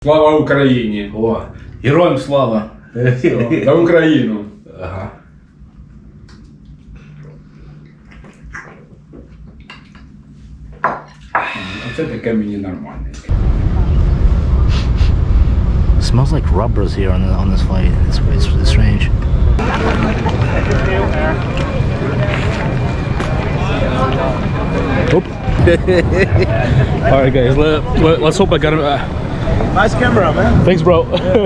Слава Україні! О, героям слава! За Україну! Ага. Оце таке мені нормальне. Smells like rubbers here on this flight. It's strange. Oop. All right, guys. Let's hope I got him. Nice camera, man. Thanks, bro.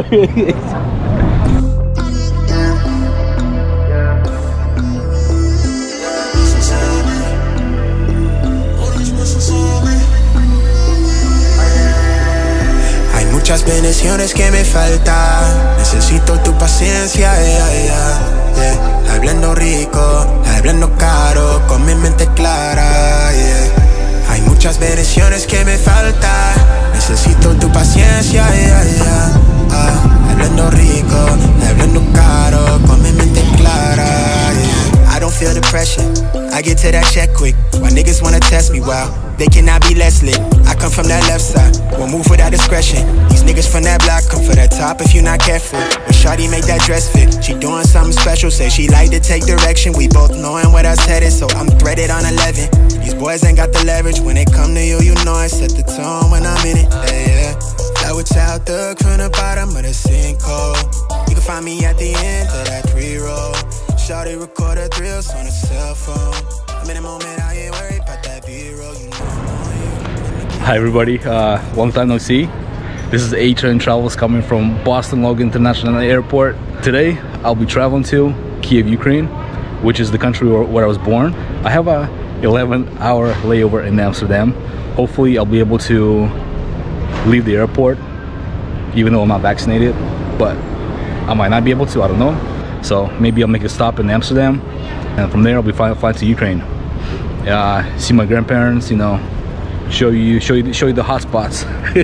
Muchas bendiciones que me faltan. Necesito tu paciencia, yeah. Hablando rico, hablando caro, con mi mente clara, yeah. Hay muchas bendiciones que me faltan. Necesito tu paciencia, yeah. Hablando rico, hablando caro, con mi mente clara, yeah. I don't feel the pressure. I get to that check quick. Why niggas wanna test me? Wow, they cannot be less lit. I come from that left side, won't move without discretion. These niggas from that block come for that top if you're not careful. When shawty make that dress fit, she doing something special. Say she like to take direction. We both knowing what I said is, so I'm threaded on 11. These boys ain't got the leverage. When it come to you, you know I set the tone when I'm in it. Yeah. Fly with child thug from the bottom of the sinkhole. You can find me at the end of that pre-roll. Shawty record her thrills on a cell phone. I'm in a moment, I ain't worried about that B-roll. You know. Hi, everybody. Long time no see. This is A-Train Travels coming from Boston Logan International Airport. Today, I'll be traveling to Kiev, Ukraine, which is the country where I was born. I have a 11-hour layover in Amsterdam. Hopefully, I'll be able to leave the airport, even though I'm not vaccinated, but I might not be able to, I don't know. So maybe I'll make a stop in Amsterdam, and from there I'll be flying to Ukraine. See my grandparents, you know, show you the hot spots.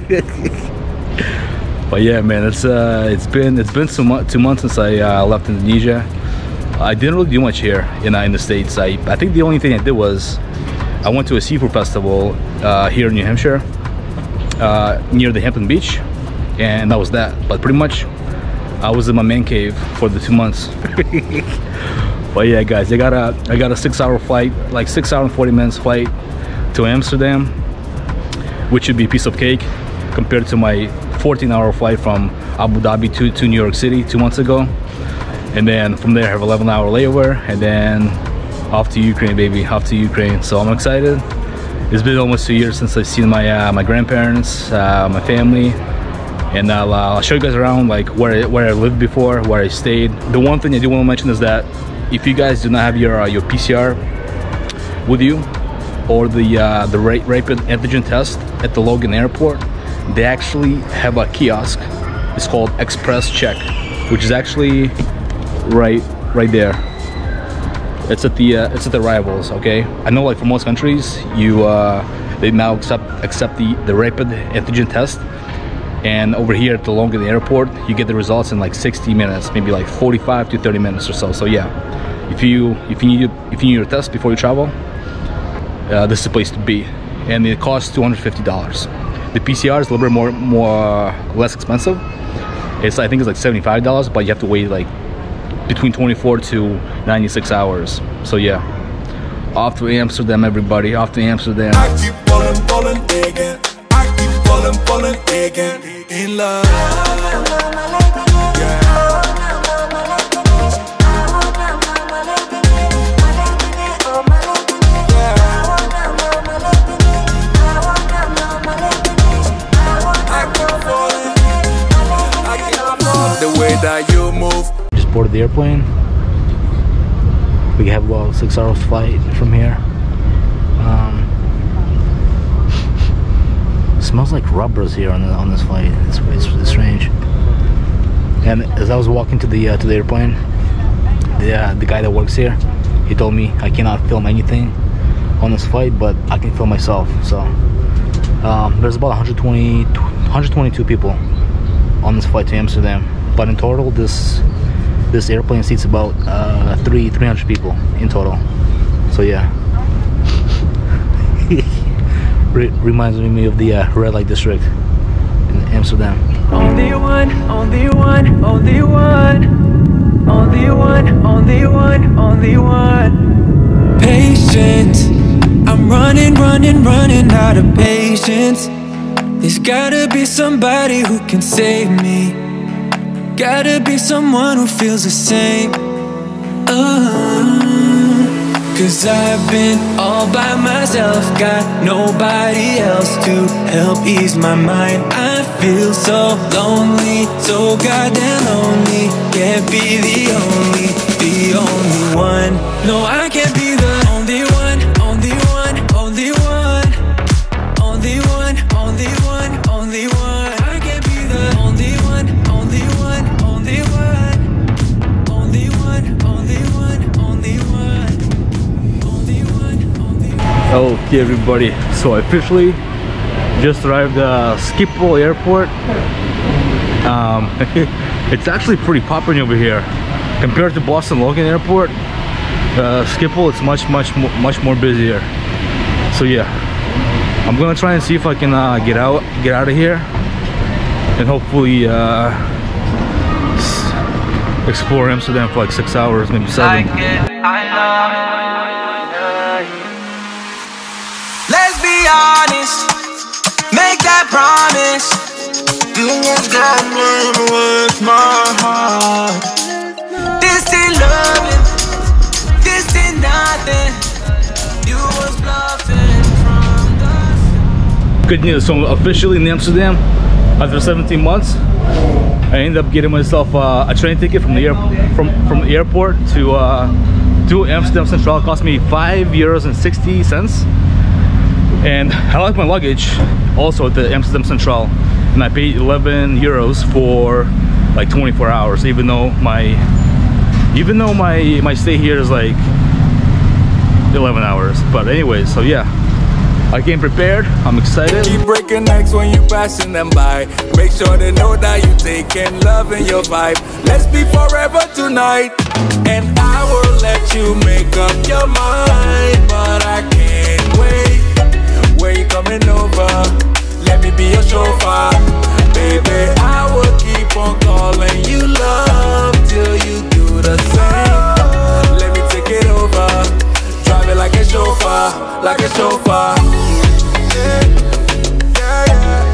But yeah, man, it's been 2 months since I left Indonesia. I didn't really do much here in the States. I think the only thing I did was I went to a seafood festival here in New Hampshire, near the Hampton Beach, and that was that. But pretty much I was in my man cave for the 2 months. But yeah, guys, I got a 6-hour flight, like 6 hours and 40 minutes flight to Amsterdam, which should be a piece of cake compared to my 14-hour flight from Abu Dhabi to New York City 2 months ago. And then from there I have 11-hour layover, and then off to Ukraine, baby, off to Ukraine. So I'm excited. It's been almost 2 years since I've seen my grandparents, my family. And I'll show you guys around, like where I lived before, where I stayed. The one thing I do want to mention is that if you guys do not have your PCR with you, or the rapid antigen test at the Logan Airport, they actually have a kiosk. It's called Express Check, which is actually right there. It's at the arrivals. Okay, I know, like for most countries, they now accept the rapid antigen test. And over here at the Logan Airport, you get the results in like 60 minutes, maybe like 45 to 30 minutes or so. So yeah, if you need your test before you travel, this is the place to be. And it costs $250. The PCR is a little bit less expensive. I think it's like $75, but you have to wait like between 24 to 96 hours. So yeah, off to Amsterdam, everybody, off to Amsterdam. I keep falling again. I keep falling again. In love, yeah. The way that you move. Just boarded the airplane. We have about 6 hours flight from here. Smells like rubbers here on this flight. It's strange. And as I was walking to the airplane, the guy that works here, he told me I cannot film anything on this flight, but I can film myself. So there's about 122 people on this flight to Amsterdam, but in total this airplane seats about 300 people in total. So yeah. Reminds me of the red light district Amsterdam. Only one, only one, only one. Only one, only one, only one. Patience. I'm running, running, running out of patience. There's gotta be somebody who can save me. Gotta be someone who feels the same. Cause I've been all by myself, got nobody else to help ease my mind. I feel so lonely, so goddamn lonely. Can't be the only one. No, I can't be the only one, only one, only one. Only one, only one, only one. I can't be the only one, only one, only one. Only one, only one, only one. Only one, only one. Okay everybody, so I officially just arrived at Schiphol Airport. It's actually pretty popular over here compared to Boston Logan Airport. Schiphol, it's much more busier. So yeah, I'm gonna try and see if I can get out of here and hopefully explore Amsterdam for like 6 hours, maybe 7. Let's be honest, make that promise. You was gonna with my heart. This ain't loving, this ain't nothing. You was bluffing from the... Good news, so I'm officially in Amsterdam after 17 months. I ended up getting myself a train ticket from the airport to Amsterdam Central. It cost me €5.60, and I left my luggage also at the Amsterdam Central, and I paid €11 for like 24 hours, even though my stay here is like 11 hours. But anyways, so yeah, I came prepared. I'm excited. Keep breaking necks when you passing them by. Make sure they know that you taking love in your vibe. Let's be forever tonight, and I will let you make up your mind, but I can't wait. Where you coming over? Let me be your chauffeur, baby. I will keep on calling you love till you do the same. Let me take it over, drive it like a chauffeur, like a chauffeur. Yeah, yeah, yeah.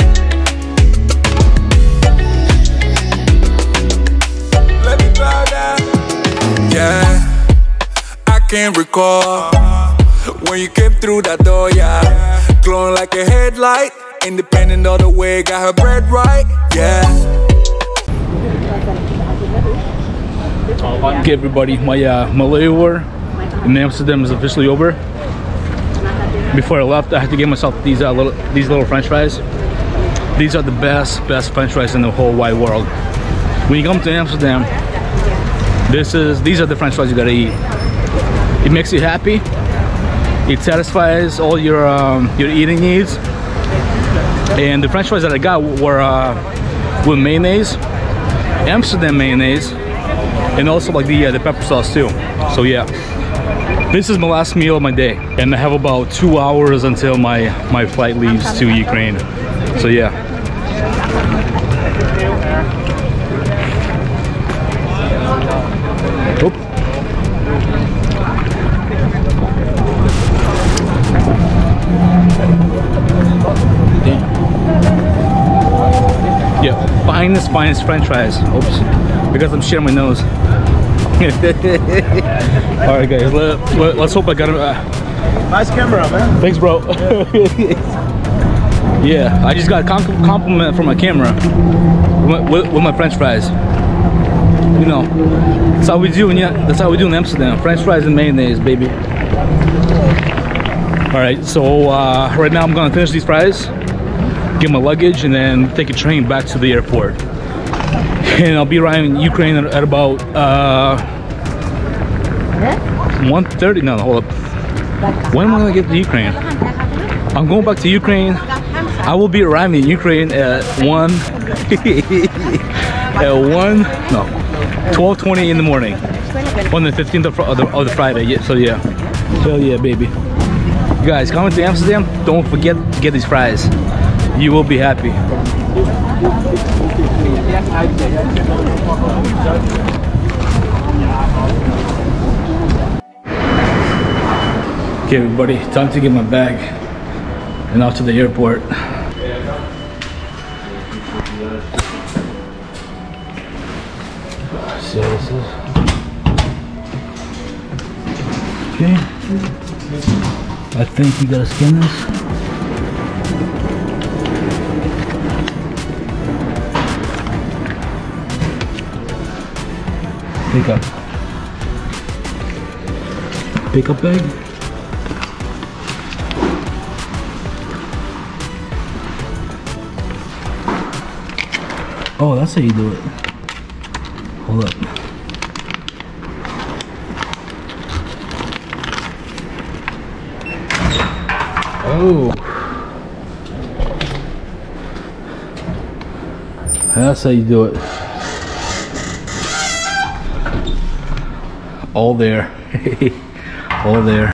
Let me drive that. Yeah, I can't recall when you came through that door, yeah. Glowing like a headlight, independent all the way, got her bread right, yeah. Okay everybody, my layover in Amsterdam is officially over. Before I left, I had to get myself these little French fries. These are the best French fries in the whole wide world. When you come to Amsterdam, these are the French fries you gotta eat. It makes you happy. It satisfies all your eating needs. And the French fries that I got were with mayonnaise, Amsterdam mayonnaise, and also like the pepper sauce too. So yeah, this is my last meal of my day, and I have about 2 hours until my flight leaves to Ukraine. So yeah. Oop. Yeah, finest French fries. Oops, because I'm sharing my nose. All right, guys. Let's hope I got him. Nice camera, man. Thanks, bro. Yeah, I just got a compliment from my camera with my French fries. You know, that's how we do. That's how we do in Amsterdam. French fries and mayonnaise, baby. All right, so right now I'm gonna finish these fries, get my luggage, and then take a train back to the airport. And I'll be arriving in Ukraine at about 1:30. No, hold up. When am I gonna get to Ukraine? I'm going back to Ukraine. I will be arriving in Ukraine at 12:20 in the morning on the 15th of the Friday. Yeah, so yeah, hell yeah, baby. You guys, coming to Amsterdam, don't forget to get these fries. You will be happy. Okay, everybody, time to get my bag and off to the airport. See how this is. Okay. I think you gotta scan this. Pick up bag. Oh, that's how you do it. Hold up. Oh. That's how you do it. All there. All there.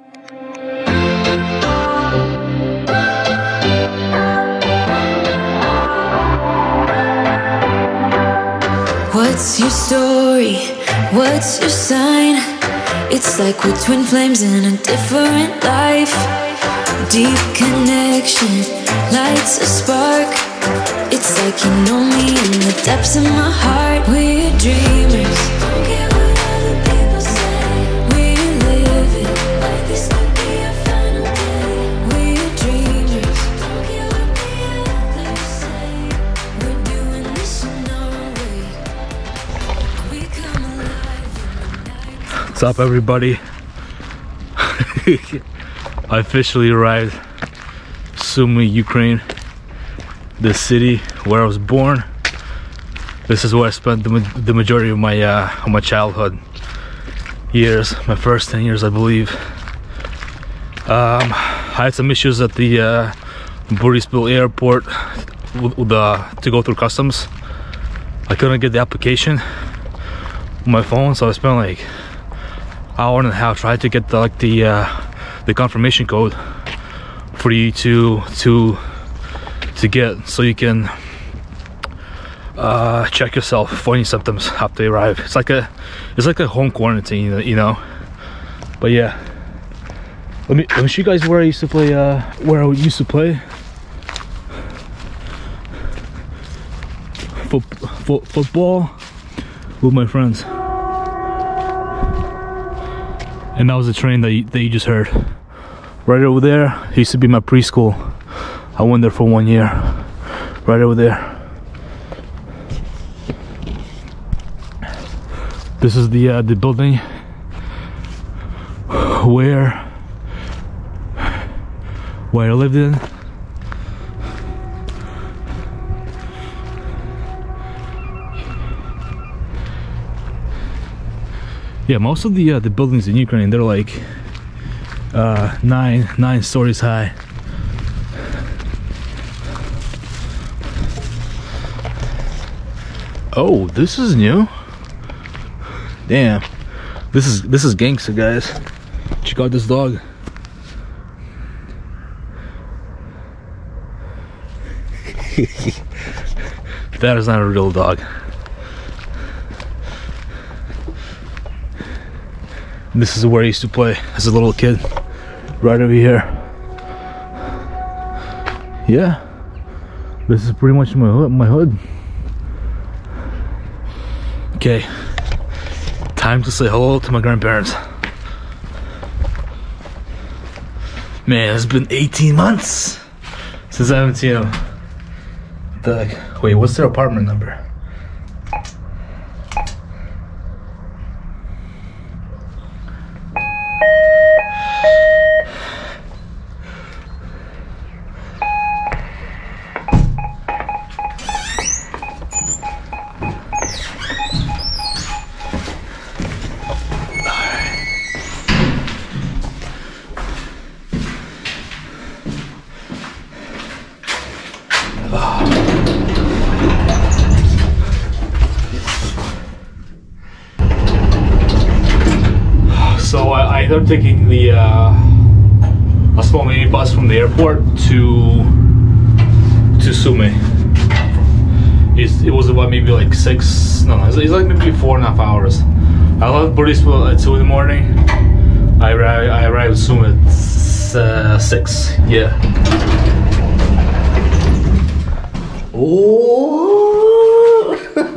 What's your story? What's your sign? It's like we're twin flames in a different life. Deep connection lights a spark. It's like you know me in the depths of my heart. We're dreamers. Don't care what other people say. We're living like this could be our final day. We're dreamers. Don't care what the others say. We're doing this in our way. We come alive in the night. What's up, everybody? I officially arrived Sumy, Ukraine, the city where I was born. This is where I spent the majority of my childhood years, my first 10 years, I believe. I had some issues at the Boryspil airport to go through customs. I couldn't get the application on my phone, so I spent like an hour and a half trying to get the confirmation code for you to get, so you can check yourself for any symptoms after you arrive. It's like a home quarantine, you know. But yeah, let me show you guys where I used to play. Football with my friends. And that was the train that you just heard. Right over there used to be my preschool. I went there for 1 year. Right over there. This is the building where I lived in. Yeah, most of the buildings in Ukraine, they're like 9 stories high. Oh, this is new. Damn, this is gangster, guys. Check out this dog. That is not a real dog. This is where I used to play as a little kid, right over here. Yeah, this is pretty much my hood. Okay, time to say hello to my grandparents. Man, it's been 18 months since I haven't seen them. Wait, what's their apartment number? So I ended up taking a small mini bus from the airport to Sumy. It was about maybe like 6. No, it's like maybe 4.5 hours. I left Bristol at 2 in the morning. I arrived soon at 6. Yeah. Oh.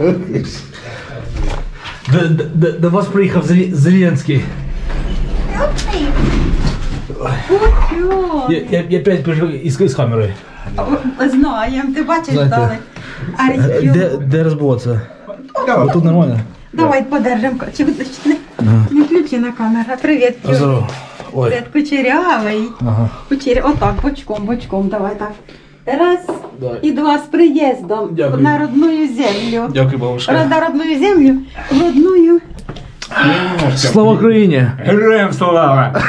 До вас приїхав Зеленський. Я опять пришел із камерою. Знаємо, ти бачиш дали. Де розбуватися? Тут нормально. Давай подержимо. Чи виключити? Не включена камера. Привіт, Здорово. Ой. Привіт, кучерявий. Ага. Отак, бочком, давай так. Раз Давай. і два з приїздом. Дякую. На родную землю. Дякую, бабушка. На родную землю, в родную. Слава Україні! Героям слава!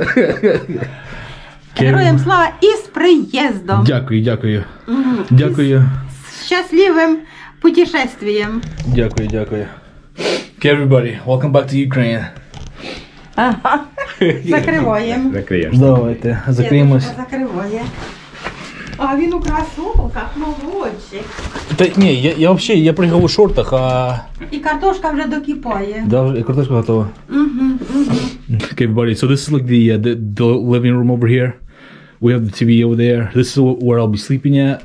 Героям слава і з приїздом. Дякую. Дякую. З щасливим путешествием. Дякую. Okay, everybody, welcome back to Ukraine. Ага. Закриваємо. Закриєш. Давайте, закриємось. Дедушка закриває. А він у кросовках, молодчик. Та ні, я приїхав у шортах, а... І картошка вже докипає. Да, картошка готова. Okay, everybody, so this is like the living room over here. We have the TV over there. This is where I'll be sleeping at.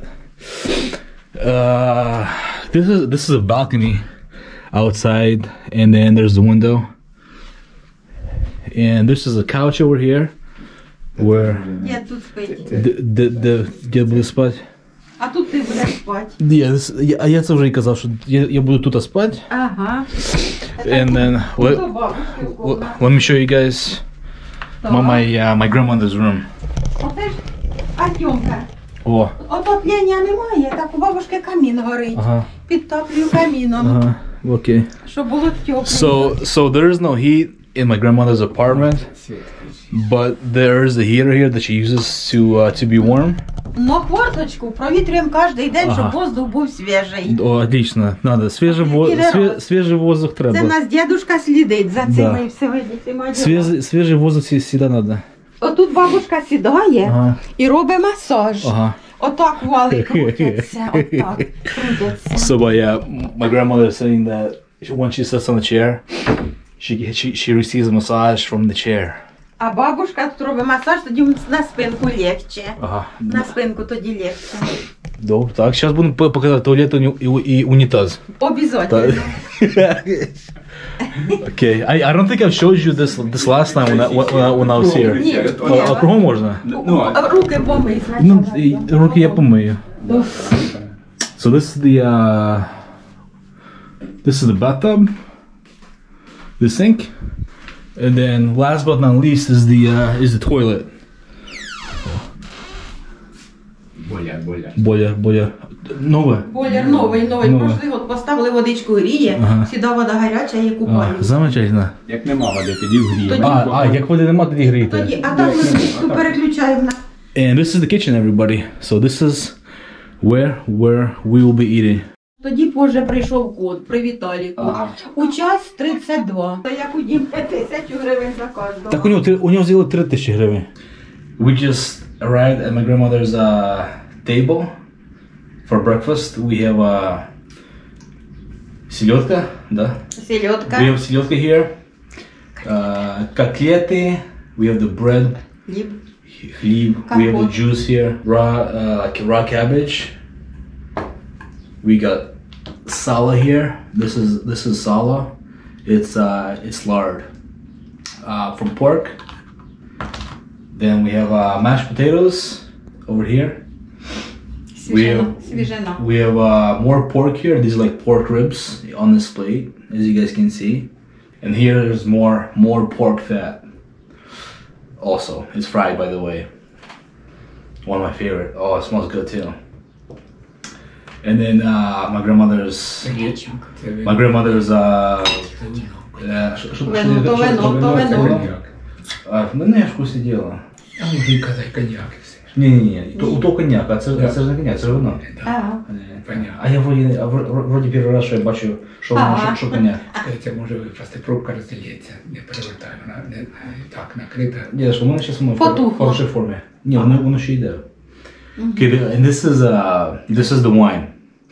This is a balcony outside, and then there's the window. And this is a couch over here where Я тут спить. дід буде спати. А тут ти будеш спати. Я це вже і казав, що я буду тут спати. Ага. And then let me show you guys my grandmother's room. Оце ж Артемка. О. Отоплення немає, так у бабушки камін горить. Ага. Підтоплюю каміном, Ага. Okay. щоб було тепло. So there is no heat in my grandmother's apartment, but there is a heater here that she uses to be warm. Но хворточку провітрюємо кожен день, щоб воздух був свіжий. О, отлично. Надо. Свежий воздух треба. Це нас дедушка слідить за цими всіма ділами. Свежий воздух всегда надо. Отут бабушка сідає і робить масаж. Ага. Отак вали крутяться, отак крутяться. So my grandmother is saying that when she sits on the chair, she receives a massage from the chair. А бабушка тут робить масаж, тоді на спинку легче. Ага. На спинку тоді легче. Добре, так. Зараз будемо показати туалет і унітаз. Обязательно. Okay, I don't think I've showed you this last time when I was here. Ні. А кругом можна? Руки помий. Ну, руки я помию. So this is the bathtub, the sink, and then last but not least is the toilet. Бойлер. Нове. Бойлер новий. Прошлий год поставили, водичку гріє, сюди вода гаряча, я купаю. Замечательно. Як нема води, тоді вгріємо. Як води нема, тоді грієте. Тоді, а там ми переключаємо на... And this is the kitchen, everybody. So this is where we will be eating. Тоді позже прийшов код при Віталіку. У час 32. Та як у Дім 1000 гривень за кожного. Так у нього взяли 3000 гривень. We just arrived at my grandmother's table for breakfast. We have селедка, да? Селедка. We have селедка here. Котлеты. We have the bread. Хлеб. We have the juice here. Raw cabbage. We got sala here. This is sala. It's lard from pork. Then we have mashed potatoes over here. We have more pork here. These are like pork ribs on this plate, as you guys can see. And here there's more pork fat. Also, it's fried, by the way. One of my favorite. Oh, it smells good too. And then my grandmother's мене вкусне діло. А можна казати коньяк. Не, у того коньяк, а це ж не коньяк, це ж вино. А я вроді перший раз, що я бачу, що коньяк. Це може випасти, пробка розділється, не перевертай, вона не так накрита. Ні, що в мене зараз в хорошій формі. Ні, воно ще йде. Okay, and this is the wine.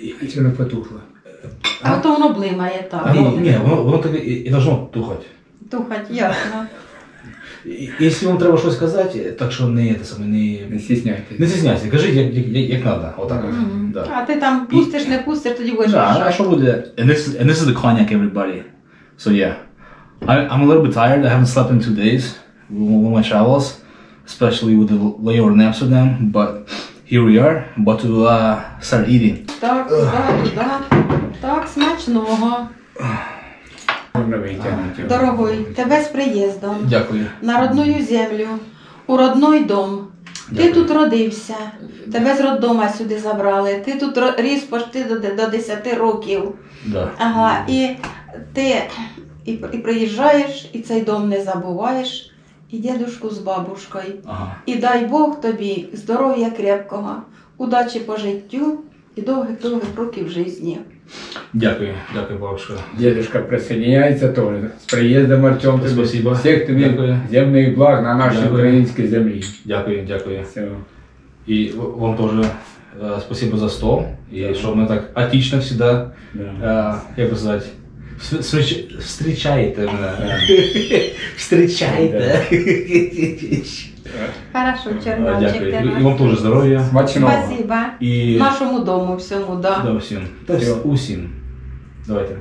Чи воно потухло? А то воно блимає так. Ні, воно так і должно тухати. Тухать, ясно. Якщо вам треба щось сказати, так що не стісняйтесь. Не стісняйся, кажіть як треба. Отак. Да. А ти там пустиш, не пустиш, тоді будеш А рішати. що буде? And this is the cognac, everybody. So yeah, I'm a little bit tired. I haven't slept in 2 days with my travels, especially with the layover in Amsterdam. But here we are, about to start eating. Так, туди. Так, смачного. Можна витягнути. Дорогой, тебе з приїздом. Дякую. На родную землю, у родной дом. Ти тут родився, тебе з роддома сюди забрали, ти тут ріс почти до 10 років. Да. Ага, і ти і приїжджаєш, і цей дом не забуваєш, і дідушку з бабушкою. Ага. І дай Бог тобі здоров'я крепкого, удачі по життю і довгих років житті. Дякую, бабушка. Дедушка присоединяется тоже. С приездом, Артем. Спасибо. Всех тобі Дякую. земних благ на нашій українській землі. Дякую. Все. И вам тоже спасибо за стол. И что мы так отично всегда, как бы сказать, встречаете меня. Встречаете. Хорошо, Черночек. Дякую. И вам тоже здоровья. Смачного. Спасибо. И... Нашому дому всьому, да. Да, всем. Усім. Давайте.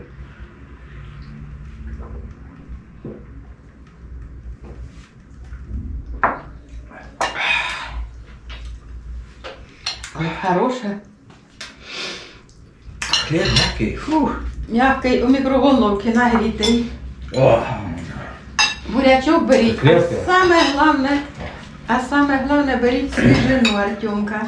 Хороше. Хлеб мягкий. Фух. Мягкий, у мікроволновці нагрітий. О. Бурячок беріть. Крепке. А саме головне беріть свіжину, Артемка.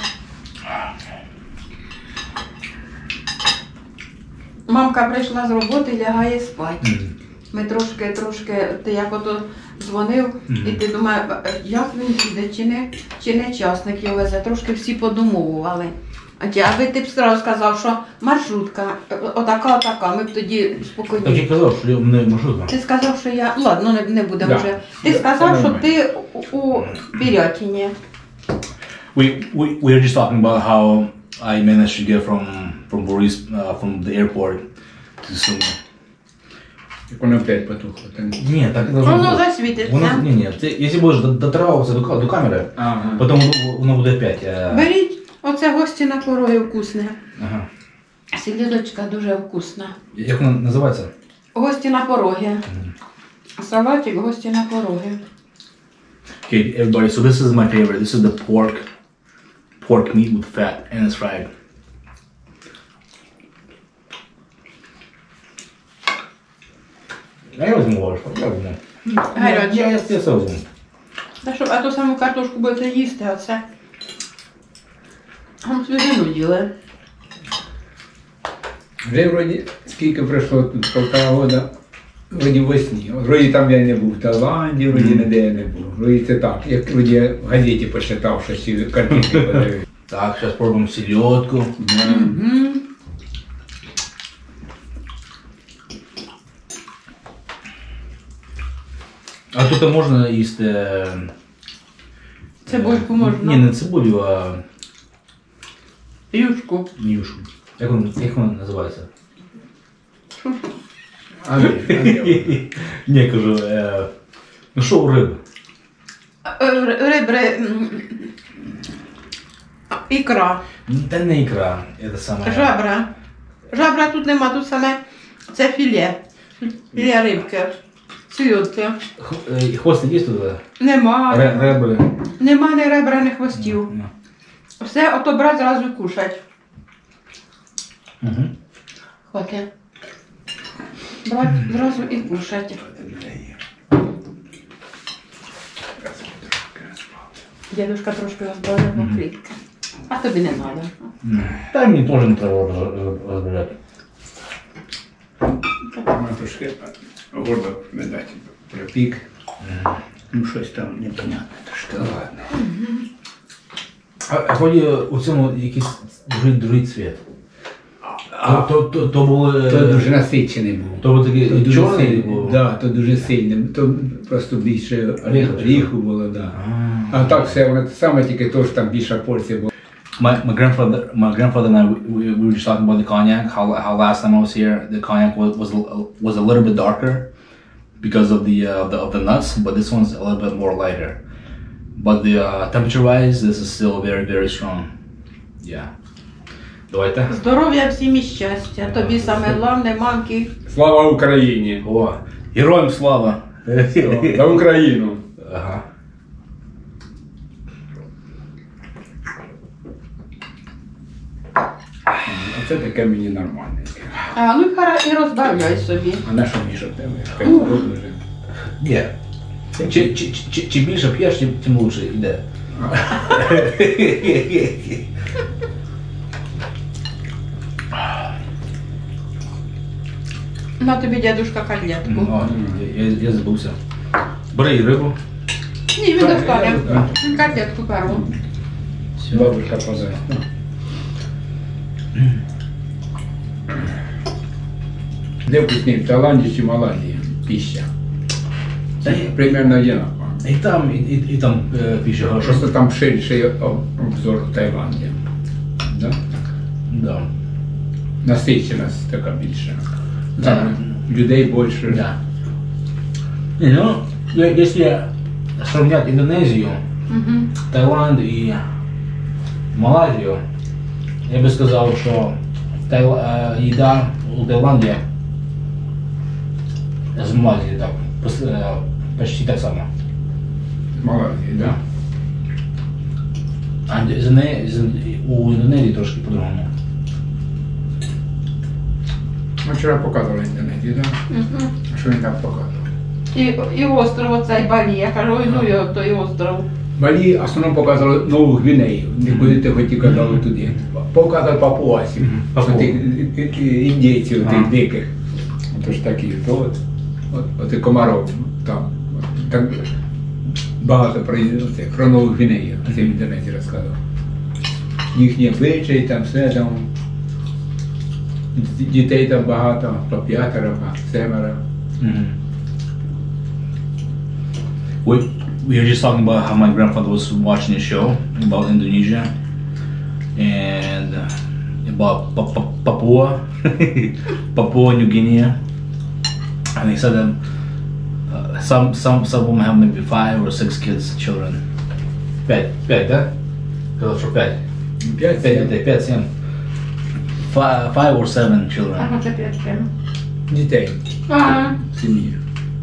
Мамка прийшла з роботи і лягає спати. Ми трошки, ти як ото дзвонив, і ти думаєш, як він піде, чи не часник його везе, трошки всі подумовували. Аби ти б одразу сказав, що маршрутка, отака, ми б тоді спокійно. Так я казав, що не маршрутка. Ти сказав, що я, ладно, не будемо Да. вже. Ти сказав, що ти у Бірятіні. We were just talking about how I managed to get from Boris from the airport to Sumy. Як воно опять потухло. Ні, так не должно Воно бути. засвітиться. Ні, якщо будеш дотрагуватися до камери, Ага. потім воно буде опять. Беріть, оце гості на порогі вкусне. Ага. Селедочка дуже вкусна. Як воно називається? Гості на порогі. Салатик, гості на порогі. Okay, everybody, so this is my favorite. This is the pork meat with fat and it's fried. Я возьму ложку, я возьму. Гаряче. Я все возьму. А то саму картошку будете їсти, а це... Вам свіжину їли. Вже вроді, скільки пройшло тут, 1,5 года, вроді весні. Вроді там я не був в Таїланді, вроді ніде я не був. Вроді це так, як вроді в газеті почитав, що ці картинки подають. Так, сейчас пробуем селедку. А тут можна їсти... Цибульку можна. Ні, не цибулю, а... Юшку. Юшу. Як воно називається? Ні, кажу, ну що у риби? Ребри... Ікра. Та не ікра, це саме... Жабра. Жабра тут нема, тут саме це філе. Філе рибки. Селедки. Хвостик є туди? Нема. Ребри? Нема ні ребра, ні хвостів. Все ото брати зразу кушать. Хватить. Брати зразу і кушать. Дідушка трошки розбавляв покритки. А тобі не треба. Та мені теж не треба розбавляти. Там трошки горло, видать, пропік. Ну щось там непонятне, трошки ладно. А вроді у цьому якийсь другий цвіт. То було... То дуже насичений був. То був такий чорний був? Так, то дуже сильний. То просто більше оріху було, так. А так все, воно те саме, тільки то, що там більша порція була. My grandfather and I, we were just talking about the cognac. How last time I was here, the cognac was a little bit darker because of the nuts, but this one's a little bit more lighter. But the temperature-wise, this is still very, very strong. Yeah. Давайте. Здоров'я всім і щастя. Тобі саме головне, мамки. Слава Україні! О, героям слава! За Україну! Ага. Оце таке мені нормальне. А, ну і розбавляй собі. А на що між тебе? Ні. Чим більше п'єш, тим лучше йде. На тобі, дядюшка, котлетку. О, я забувся. Бери рибу. Ні, він достане. Котлетку перву. Бабушка подасть. Де вкусніше, в Таїланді чи Малайзії? Пища. Примерно одинаково. І там пища хорошо. Просто там ширший обзор в Таїланді. Да? Да. Насиченість така більша. Да. Там людей більше. Да. Ну, если сравнять Индонезию, Таиланд и Малайзию, я бы сказал, что еда в Таиланде с Малайзией так, почти так само. Малайзії, да. А у Индонезии трошки по-другому. Ми вчора показували Індонезію, да? А що він там показував? І остров оцей Балі. Я кажу, ой, ну його той остров. Балі в основному показували Нову Гвінею, не будете хоті казали туди. Показували папуасів, індійців, тих диких. Тож такі, то от і Комаров там. Так багато про Нову Гвінею, це в інтернеті розказував. Їхні обличчя, там все там. Дітей там багато, по 5, по 7. We were just talking about how my grandfather was watching a show about Indonesia and about Papua, Papua New Guinea, and he said that some of them have maybe 5 or 6 kids, children. 5, да? Сказал, что 5. 5, 7. 5 or 7 children. Ага, це 5 прямо. Дітей в сім'ї.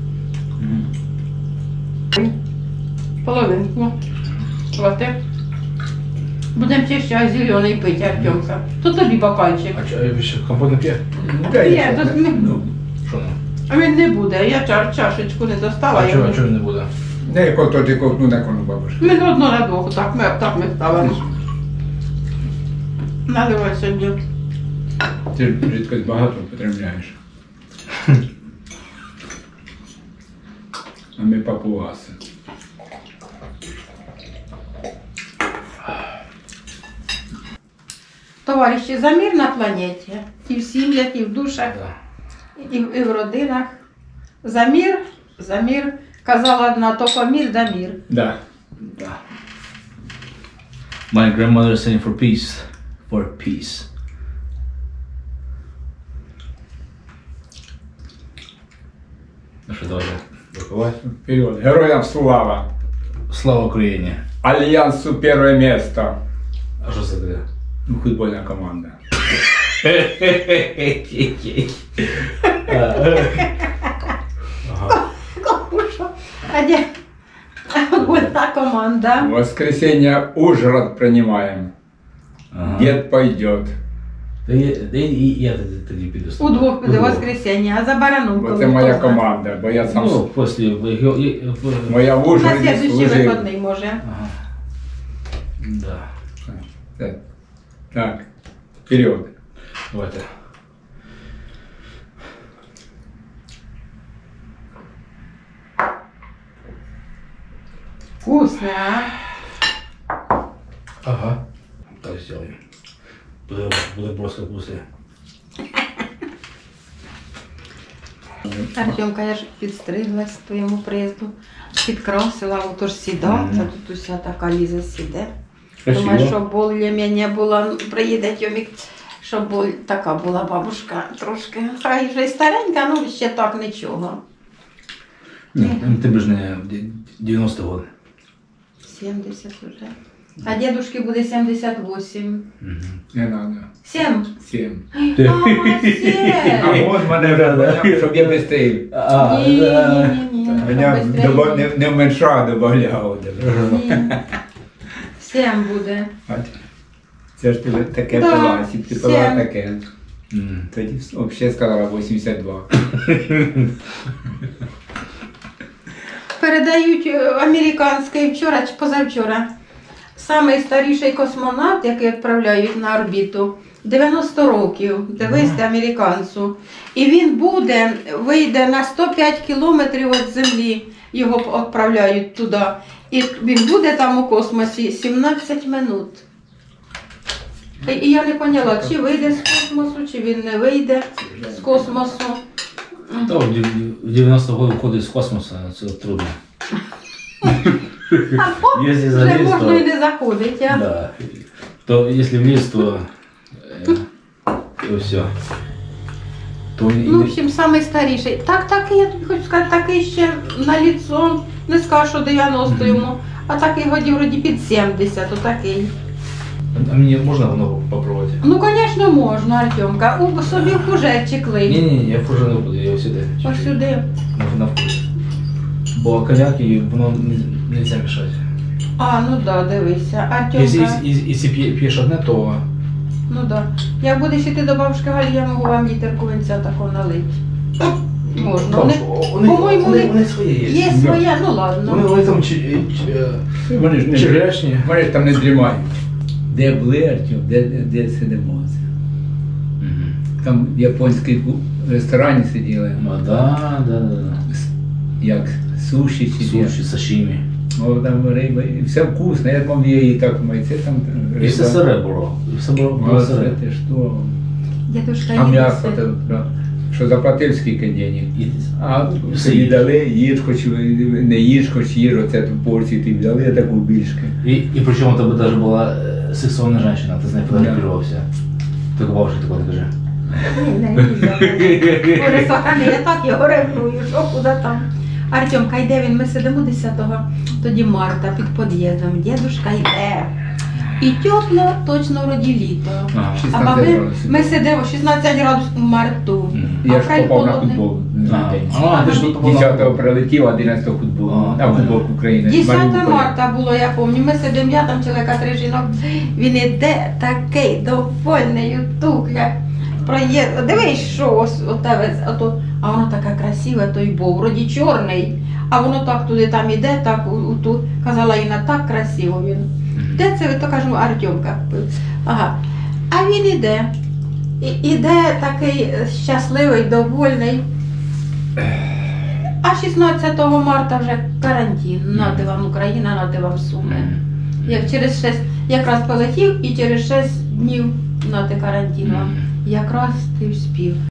Половинку. Хвати. Будемо ще чай зелений пити, Артемка. То тобі бокальчик. А ви ще компот не п'є? Є, тут не. Що не? А він не буде, я чашечку не достала. А чого не буде? Не, яко то ти ковтну на кону бабушку. Ми одно на двох, так ми ставимо. Наливай собі. Ти рідкось багато потребляєш. А ми папуаси. Товариші, за мир на планеті. І в сім'ях, і в душах, і в родинах. За мир. Казала одна, тільки мир да мир. Да. My grandmother is saying for peace. For peace. Ну що, давайте випивати. Вперед. Героям слава. Слава Україні. Альянсу перше місце. А що це таке? Ну, футбольна команда. А де? Футбольна команда. В воскресенье Ужгород принимаем. Дед пойдет. Я тоді піду. Удвох піде воскресенье, а за Барановку. Вот это моя команда, бо я сам... Ну, після... Моя в На Ужгороді следующий служив. вихідний може. Да. Так, вперед. Давайте. Вкусно, а? Ага. Так сделаем. Буде броско вкусный. Артемка, я ж підстриглась к твоєму приїзду, підкрасила, отож сідати, тут уся така Ліза сіде. Думаю, щоб більш-менш була, приїде Тьомік, щоб така була бабушка трошки. Хай вже й старенька, ну ще так нічого. Тебе ж не 90 годы. 70 вже. А дедушки буде 78. Не надо. 7? 7. А, 7! А от мене вже, щоб я вистив. Ні. Мене не вменшав, добавляв. 7 буде. Це ж ти таке пила, якщо б ти пила таке. Тоді взагалі сказала 82. Передають американський вчора чи позавчора. Самий старіший космонавт, який відправляють на орбіту, 90 років, дивись, американцю. І він вийде на 105 кілометрів від Землі, його відправляють туди. І він буде там у космосі 17 минут. І я не поняла, чи вийде з космосу, чи він не вийде з космосу. Да, в 90 годы уходить из космоса, это трудно. Если Вже залез, можна то... і не заходить, а? Да. То если влез, то все. То... Ну, в общем, самий старіший. Такий, я тобі хочу сказати, такий ще на ліцо, не скажу, що 90 йому, а такий годів вроді під 70, отакий. А мне можно ногу попробовать? Ну, звісно, можна, Артемка. У собі в пужерчик лий. Не, я в пужер не буду, я сюда. Ось сюди. На вкус. Бо коняки, воно нельзя мешать. А, ну да, дивися. Артемка. Если пьешь одне, то... Ну да. Як будеш іти до бабушки Галі, я можу вам літерку винця такого налити. Можна. По-моєму, вони свої є. Є своя, ну ладно. Вони там Вони ж черешні. Вони ж там не дрімають. Де були, Артем, де сидимо? Там в японському ресторані сиділи. Да. Як суші чи Суші, сашимі. О, там риба, і все вкусно, я думав, її так майце там риба. І все сире було. Все було сире. Ти що? Дедушка А м'ясо, їсти. що заплатив скільки денег. А все собі їж. дали, їж хоч, не їж, хоч їж, оце ту порцію ти взяли, а таку більшки. И причем это бы даже была сексуальная женщина, ты знаешь, фотографировался. Только бабушка такое докажи. Боже, сохрани, я так його ревную, що куди там. Артемка йде, ми сидимо 10-го, тоді Марта під під'їздом, дідушка йде. І тепло, точно вроді літо. А ми сидимо 16 градусів у марту. Я ж попав на футбол. Ти ж 10-го прилетів, 11-го футбол. На футбол України. 10 марта було, я пам'ятаю, ми сидимо, я там чоловіка 3 жінок, він іде такий довольний, утукля. Дивись, що ось а воно таке красиве, той був, вроді чорний, а воно так туди там іде, так, казала Інна, так красиво він. Де це, то кажу, Артемка купив. Ага. А він іде такий щасливий, довольний. А 16 марта вже карантин, нате вам Україна, нате вам Суми. Як через 6, якраз полетів і через 6 днів нате карантин вам. Якраз ти вспів.